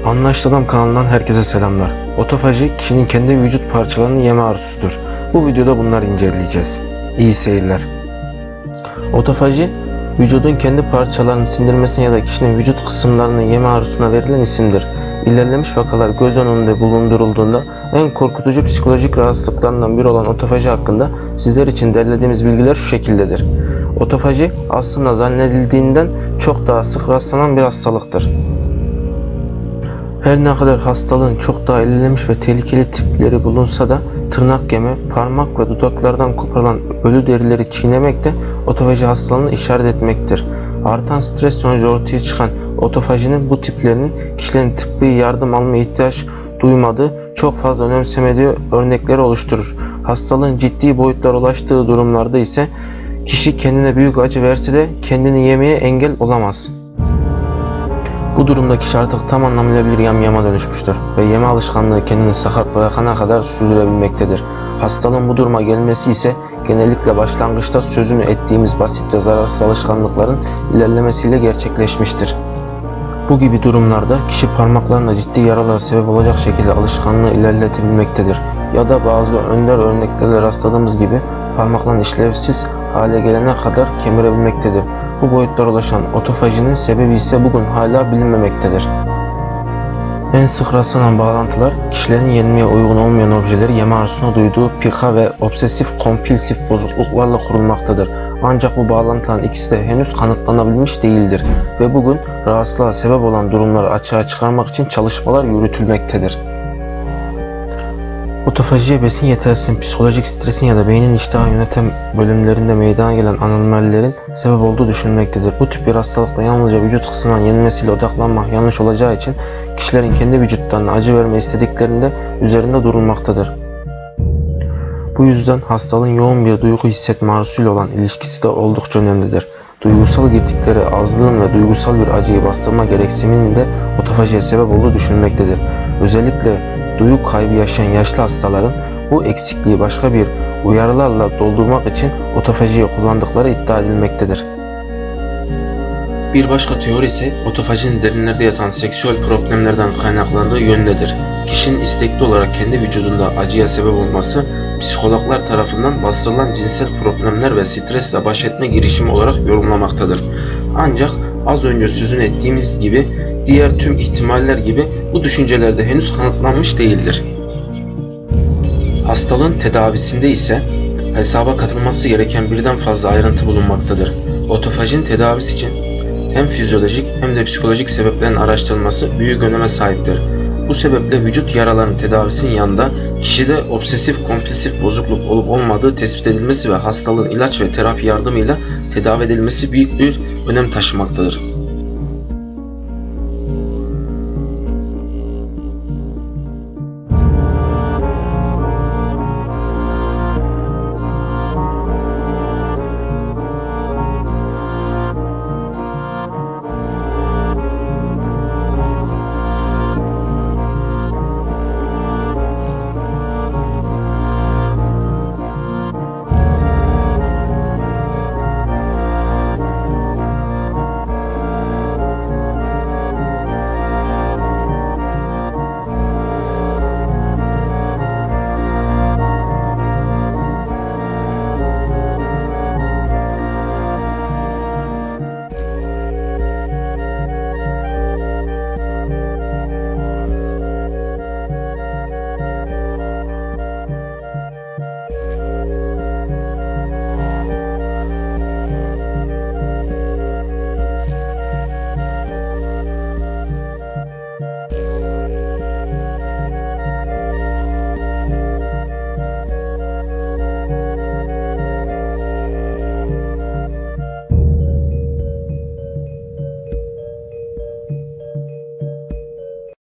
Anlaşılan kanalından herkese selamlar. Otofaji kişinin kendi vücut parçalarını yeme arzusudur. Bu videoda bunları inceleyeceğiz. İyi seyirler. Otofaji, vücudun kendi parçalarını sindirmesine ya da kişinin vücut kısımlarını yeme arzusuna verilen isimdir. İlerlemiş vakalar göz önünde bulundurulduğunda en korkutucu psikolojik rahatsızlıklarından biri olan otofaji hakkında sizler için derlediğimiz bilgiler şu şekildedir. Otofaji aslında zannedildiğinden çok daha sık rastlanan bir hastalıktır. Her ne kadar hastalığın çok daha ilerlemiş ve tehlikeli tipleri bulunsa da tırnak yeme, parmak ve dudaklardan koparılan ölü derileri çiğnemek de otofaji hastalığını işaret etmektir. Artan stres sonucu ortaya çıkan otofajinin bu tiplerinin kişilerin tıbbi yardım almaya ihtiyaç duymadığı, çok fazla önemsemediği örnekleri oluşturur. Hastalığın ciddi boyutlara ulaştığı durumlarda ise kişi kendine büyük acı verse de kendini yemeye engel olamaz. Bu durumda kişi artık tam anlamıyla bir yamyama dönüşmüştür ve yeme alışkanlığı kendini sakat bırakana kadar sürdürebilmektedir. Hastalığın bu duruma gelmesi ise genellikle başlangıçta sözünü ettiğimiz basit ve zararsız alışkanlıkların ilerlemesiyle gerçekleşmiştir. Bu gibi durumlarda kişi parmaklarında ciddi yaralara sebep olacak şekilde alışkanlığı ilerletebilmektedir. Ya da bazı önder örneklerle rastladığımız gibi parmakların işlevsiz hale gelene kadar kemirebilmektedir. Bu boyutlara ulaşan otofajinin sebebi ise bugün hala bilinmemektedir. En sık rastlanan bağlantılar kişilerin yenmeye uygun olmayan objeleri yeme arzusuna duyduğu pika ve obsesif kompulsif bozukluklarla kurulmaktadır. Ancak bu bağlantıların ikisi de henüz kanıtlanabilmiş değildir ve bugün rahatsızlığa sebep olan durumları açığa çıkarmak için çalışmalar yürütülmektedir. Otofajiye besin yetersizliğinin, psikolojik stresin ya da beynin iştahı yöneten bölümlerinde meydana gelen anomalilerin sebep olduğu düşünülmektedir. Bu tip bir hastalıkta yalnızca vücut kısmının yenilmesiyle odaklanmak yanlış olacağı için kişilerin kendi vücutlarına acı verme istediklerinde üzerinde durulmaktadır. Bu yüzden hastalığın yoğun bir duygu hissetme arzusuyla olan ilişkisi de oldukça önemlidir. Duygusal girdikleri azlığın ve duygusal bir acıyı bastırma gereksiniminin de otofajiye sebep olduğu düşünülmektedir. Özellikle duygu kaybı yaşayan yaşlı hastaların bu eksikliği başka bir uyarılarla doldurmak için otofajiyi kullandıkları iddia edilmektedir. Bir başka teori ise otofajinin derinlerde yatan seksüel problemlerden kaynaklandığı yöndedir. Kişinin istekli olarak kendi vücudunda acıya sebep olması, psikologlar tarafından bastırılan cinsel problemler ve stresle baş etme girişimi olarak yorumlamaktadır. Ancak az önce sözünü ettiğimiz gibi diğer tüm ihtimaller gibi bu düşünceler de henüz kanıtlanmış değildir. Hastalığın tedavisinde ise hesaba katılması gereken birden fazla ayrıntı bulunmaktadır. Otofajinin tedavisi için hem fizyolojik hem de psikolojik sebeplerin araştırılması büyük öneme sahiptir. Bu sebeple vücut yaralarının tedavisinin yanında kişide obsesif kompulsif bozukluk olup olmadığı tespit edilmesi ve hastalığın ilaç ve terapi yardımıyla tedavi edilmesi büyük bir önem taşımaktadır.